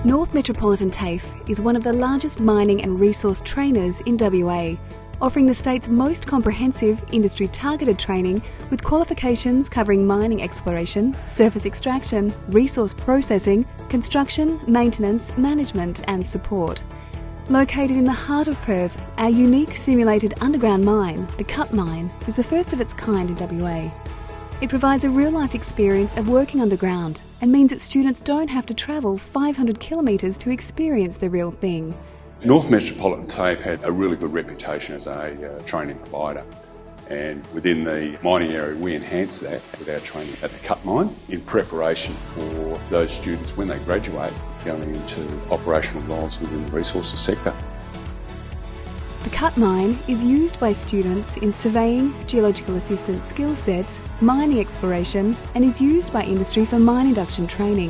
North Metropolitan TAFE is one of the largest mining and resource trainers in WA, offering the state's most comprehensive industry-targeted training with qualifications covering mining exploration, surface extraction, resource processing, construction, maintenance, management and support. Located in the heart of Perth, our unique simulated underground mine, the Cut Mine, is the first of its kind in WA. It provides a real-life experience of working underground and means that students don't have to travel 500 kilometres to experience the real thing. North Metropolitan TAFE has a really good reputation as a training provider, and within the mining area we enhance that with our training at the Cut Mine in preparation for those students when they graduate going into operational roles within the resources sector. The Cut Mine is used by students in surveying, geological assistance skill sets, mining exploration, and is used by industry for mine induction training.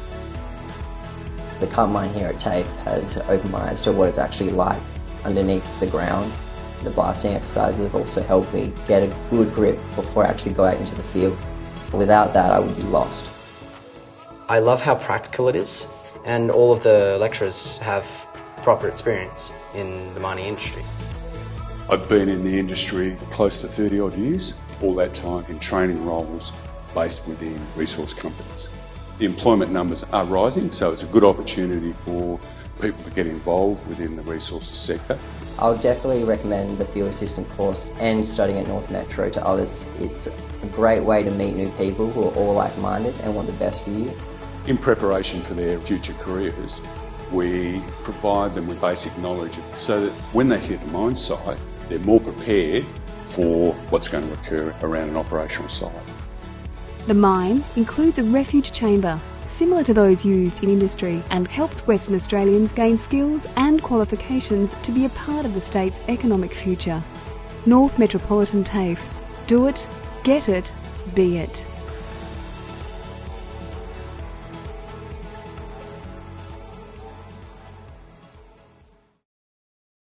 The Cut Mine here at TAFE has opened my eyes to what it's actually like underneath the ground. The blasting exercises have also helped me get a good grip before I actually go out into the field. Without that, I would be lost. I love how practical it is, and all of the lecturers have proper experience in the mining industries. I've been in the industry close to 30 odd years, all that time in training roles based within resource companies. The employment numbers are rising, so it's a good opportunity for people to get involved within the resources sector. I would definitely recommend the field assistant course and studying at North Metro to others. It's a great way to meet new people who are all like-minded and want the best for you. In preparation for their future careers, we provide them with basic knowledge so that when they hit the mine site, they're more prepared for what's going to occur around an operational site. The mine includes a refuge chamber, similar to those used in industry, and helps Western Australians gain skills and qualifications to be a part of the state's economic future. North Metropolitan TAFE. Do it, get it, be it.